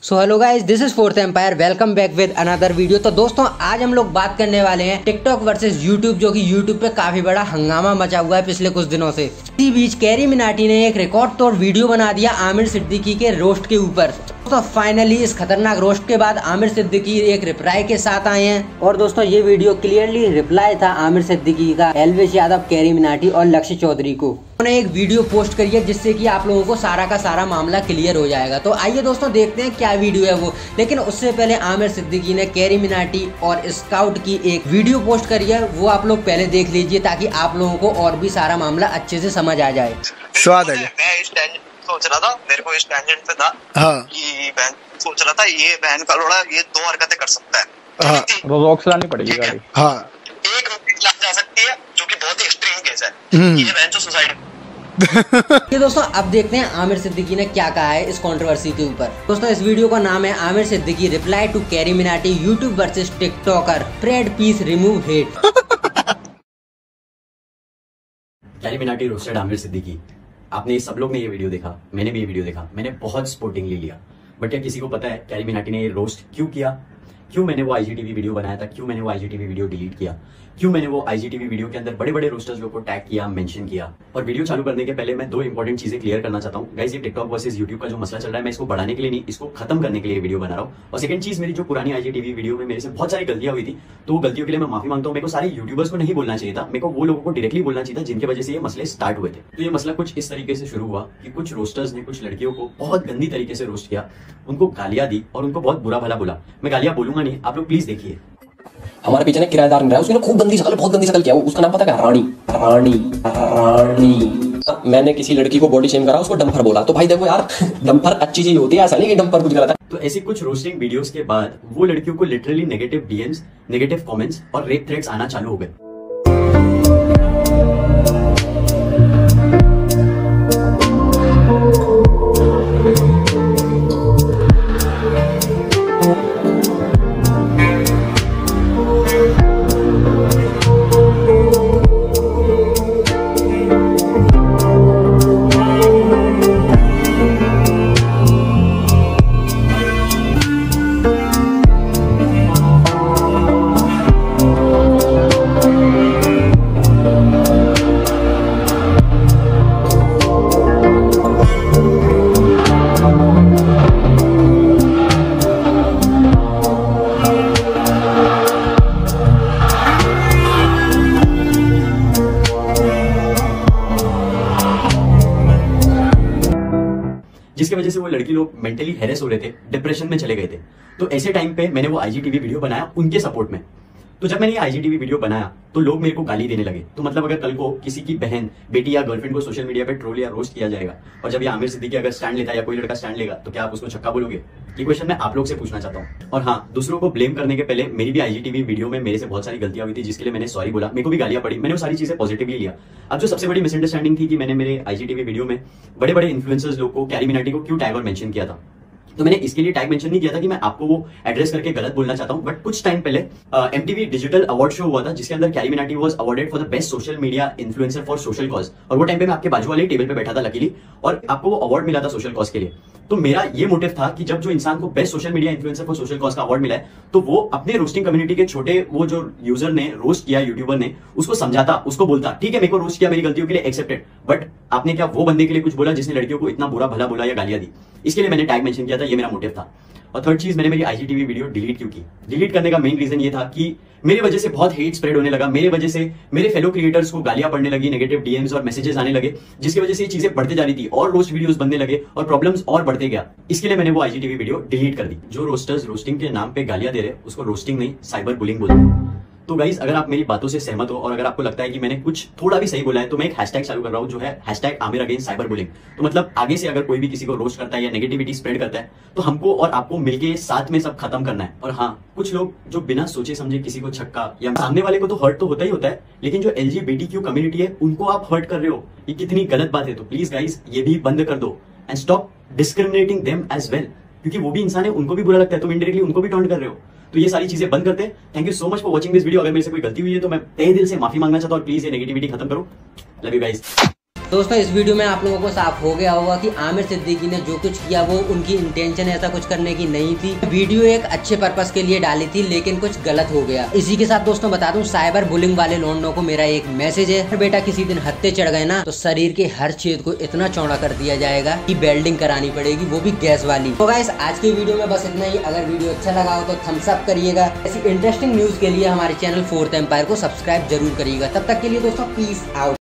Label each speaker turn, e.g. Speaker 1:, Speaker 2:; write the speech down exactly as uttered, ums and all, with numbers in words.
Speaker 1: So hello guys, this is Fourth Empire. Welcome back with another video. तो दोस्तों आज हम लोग बात करने वाले हैं टिकटॉक वर्सेस यूट्यूब, जो कि यूट्यूब पे काफी बड़ा हंगामा मचा हुआ है पिछले कुछ दिनों से। इसी बीच कैरी मिनाटी ने एक रिकॉर्ड तोड़ वीडियो बना दिया आमिर सिद्दीकी के रोस्ट के ऊपर। तो फाइनली इस खतरनाक रोस्ट के बाद आमिर सिद्दीकी एक रिप्लाई के साथ आए हैं। और दोस्तों ये वीडियो क्लियरली रिप्लाई था आमिर सिद्दीकी का एल्विश यादव, कैरी मिनाटी और लक्ष्य चौधरी को। उन्होंने एक वीडियो पोस्ट करी है जिससे कि आप लोगों को सारा का सारा मामला क्लियर हो जाएगा। तो आइए दोस्तों देखते हैं क्या वीडियो है वो। लेकिन उससे पहले आमिर सिद्दीकी ने कैरी मिनाटी और स्काउट की एक वीडियो पोस्ट करी है, वो आप लोग पहले देख लीजिए ताकि आप लोगों को और भी सारा मामला अच्छे से समझ आ जाए।
Speaker 2: स्वाद है।
Speaker 3: मैं इस टेंजेंट सोच रहा था, मेरे को इस टेंजेंट पे था
Speaker 2: हाँ।
Speaker 3: कि बहन सोच रहा था ये बहन का लोड़ा ये दो हरकतें कर सकता है।
Speaker 2: हाँ।
Speaker 4: रोज लानी पड़ेगी गाड़ी।
Speaker 2: हाँ।
Speaker 3: एक ला जा सकती है जो कि बहुत ही एक्सट्रीम केस है। ये बहन जो सुसाइड
Speaker 1: ये दोस्तों अब देखते हैं आमिर सिद्दीकी ने क्या कहा है इस कंट्रोवर्सी के ऊपर। दोस्तों इस वीडियो का नाम है Aamir Siddiqui reply to Carry Minati YouTube versus tiktoker, spread peace remove hate.
Speaker 5: Carry Minati roasted Aamir Siddiqui. आपने सब लोग ने ये वीडियो देखा, मैंने भी ये वीडियो देखा, मैंने बहुत स्पोर्टिंगली लिया। बट क्या किसी को पता है कैरी मिनाटी ने ये रोस्ट क्यों किया? क्यों मैंने वो आईजीटीवी वीडियो बनाया था? क्यों मैंने वो आईजीटीवी वीडियो डिलीट किया? क्यों मैंने वो आईजीटीवी वीडियो के अंदर बड़े बड़े रोस्टर्स लोगों को टैग किया, मेंशन किया? और वीडियो चालू करने के पहले मैं दो इंपॉर्टेंट चीजें क्लियर करना चाहता हूँ। गाइस, ये टिकटॉक वर्सेस यूट्यूब का जो मसला चल रहा है, मैं इसको बढ़ाने के लिए नहीं, इसको खत्म करने के लिए वीडियो बना रहा हूँ। और सेकंड चीज, मेरी जो पुरानी आईजीटीवी वीडियो में मेरे से बहुत सारी गलतियां हुई थी, तो गलतियों के लिए मैं माफी मांगता हूँ। मेरे को सारे यूट्यूबर्स को नहीं बोलना चाहिए था, मेरे को वो लोगों को डायरेक्टली बोलना चाहिए था जिनकी वजह से ये मसले स्टार्ट हुए थे। तो ये मसला कुछ इस तरीके से शुरू हुआ कि कुछ रोस्टर्स ने कुछ लड़कियों को बहुत गंदी तरीके से रोस्ट किया, उनको गालियां दी और उनको बहुत बुरा भला बोला। मैं गालियां बोलूंगा नहीं, आप लोग प्लीज देखिए।
Speaker 6: हमारे पीछे ना किराएदार मिल रहा है, उसने खूब गंदी शक्ल बहुत गंदी शक्ल किया। वो उसका नाम पता क्या? रानी रानी रानी। मैंने किसी लड़की को बॉडी शेम करा, उसको डंपर बोला। तो भाई देखो यार, डंपर अच्छी चीज होती है, ऐसा नहीं कि डंपर कुछ गलत है।
Speaker 5: तो ऐसी कुछ रोस्टिंग वीडियोस के बाद वो लड़कियों को literally negative DMs, negative comments और रेप थ्रेट्स आना चालू हो गए। जिसकी वजह से वो लड़की लोग मेंटली हेरेस हो रहे थे, डिप्रेशन में चले गए थे। तो ऐसे टाइम पे मैंने वो आईजीटीवी वीडियो बनाया उनके सपोर्ट में। तो जब मैंने ये आईजीटीवी वीडियो बनाया तो लोग मेरे को गाली देने लगे। तो मतलब अगर कल को किसी की बहन, बेटी या गर्लफ्रेंड को सोशल मीडिया पे ट्रोल या रोस्ट किया जाएगा, और जब ये आमिर सिद्दीकी अगर स्टैंड लेता है या कोई लड़का स्टैंड लेगा, तो क्या आप उसको छक्का बोलोगे? ये क्वेश्चन मैं आप लोग से पूछना चाहता हूँ। और हाँ, दूसरों को ब्लेम करने के पहले मेरी भी आईजीटीवी वीडियो में मेरे से बहुत सारी गलतियां हुई थी, जिसके लिए मैंने सॉरी बोला। मेरे को भी गालियां पड़ी, मैंने वो सारी चीजें पॉजिटिवली लिया। अब जो सबसे बड़ी मिसअंडरस्टैंडिंग थी कि मैंने मेरे आईजीटीवी वीडियो में बड़े बड़े इन्फ्लुएंसर्स लोग को, कैरी मिनाटी को क्यों टैग और मेंशन किया था। तो मैंने इसके लिए टैग मेंशन नहीं किया था कि मैं आपको वो एड्रेस करके गलत बोलना चाहता हूं। बट कुछ टाइम पहले एमटीवी डिजिटल अवार्ड शो हुआ था, जिसके अंदर Carry Minati was awarded for the best social media influencer for social cause. और वो टाइम पे मैं आपके बाजू वाले टेबल पे बैठा था लकीली, और आपको वो अवार्ड मिला था सोशल कॉज के लिए। तो मेरा ये मोटिव था कि जब जो इंसान को best social media influencer for social cause का अवार्ड मिला है, तो वो अपने रोस्टिंग कम्युनिटी के छोटे वो जो यूजर ने रोस्ट किया, यूट्यूबर ने, उसको समझाता, उसको बोलता ठीक है मेरे को रोस्ट किया, मेरी गलतियों के लिए एक्सेप्टेड, बट आपने क्या वो बंदे के लिए कुछ बोला जिसने लड़कियों को इतना बुरा भला बोला या गालियां दी? इसके लिए मैंने टैग मेंशन किया था, ये मेरा मोटिव था। और थर्ड चीज, मैंने मेरी आईजीटीवी वीडियो डिलीट क्यों की? डिलीट करने का मेन रीजन ये था कि मेरे वजह से बहुत हेट स्प्रेड होने लगा, मेरे वजह से मेरे फेलो क्रिएटर्स को गालियां पड़ने लगी, नेगेटिव डीएम्स और मैसेजेस आने लगे, जिसकी वजह से ये चीजें बढ़ते जा रही थी और रोस्ट वीडियोस बनने लगे और प्रॉब्लम्स और बढ़ते गया। इसके लिए मैंने वो आईजीटीवी वीडियो डिलीट कर दी। जो रोस्टर्स रोस्टिंग के नाम पे गालियां दे रहे, उसको रोस्टिंग नहीं, साइबर बुलिंग बोलते हैं। तो गाइस, अगर आप मेरी बातों से सहमत हो और अगर आपको लगता है कि मैंने कुछ थोड़ा भी सही बोला है, तो मैं एक हैशटैग चालू कर रहा हूं जो है hashtag Aamir against cyber bullying. तो मतलब आगे से अगर कोई भी किसी को रोस्ट करता है या नेगेटिविटी स्प्रेड करता है, तो हमको और आपको मिलके साथ में सब खत्म करना है। और हाँ, कुछ लोग जो बिना सोचे समझे किसी को छक्का, या सामने वाले को तो हर्ट तो होता ही होता है, लेकिन जो एलजीबीटीक्यू कम्युनिटी है उनको आप हर्ट कर रहे हो, ये कितनी गलत बात है। तो प्लीज गाइस, ये भी बंद कर दो and stop discriminating them as well, क्योंकि वो भी इंसान है, उनको भी बुरा लगता है, तो इनडायरेक्टली उनको भी टॉन्ट कर रहे हो। तो ये सारी चीजें बंद करते हैं। Thank you so much for watching this video. अगर मेरे से कोई गलती हुई है तो मैं तहे दिल से माफी मांगना चाहता हूँ और प्लीज ये नेगेटिविटी खत्म करो। Love you guys.
Speaker 1: दोस्तों इस वीडियो में आप लोगों को साफ हो गया होगा कि आमिर सिद्दीकी ने जो कुछ किया वो उनकी इंटेंशन ऐसा कुछ करने की नहीं थी। वीडियो एक अच्छे पर्पस के लिए डाली थी लेकिन कुछ गलत हो गया। इसी के साथ दोस्तों बता दूं, साइबर बुलिंग वाले लोगों को मेरा एक मैसेज है, बेटा किसी दिन हत्ते चढ़ गए ना तो शरीर के हर छेद को इतना चौड़ा कर दिया जाएगा कि वेल्डिंग करानी पड़ेगी, वो भी गैस वाली। तो गाइस आज की वीडियो में बस इतना ही। अगर वीडियो अच्छा लगा हो तो थम्स अप करिएगा। ऐसी इंटरेस्टिंग न्यूज के लिए हमारे चैनल फोर्थ एम्पायर को सब्सक्राइब जरूर करिएगा। तब तक के लिए दोस्तों पीस आउट।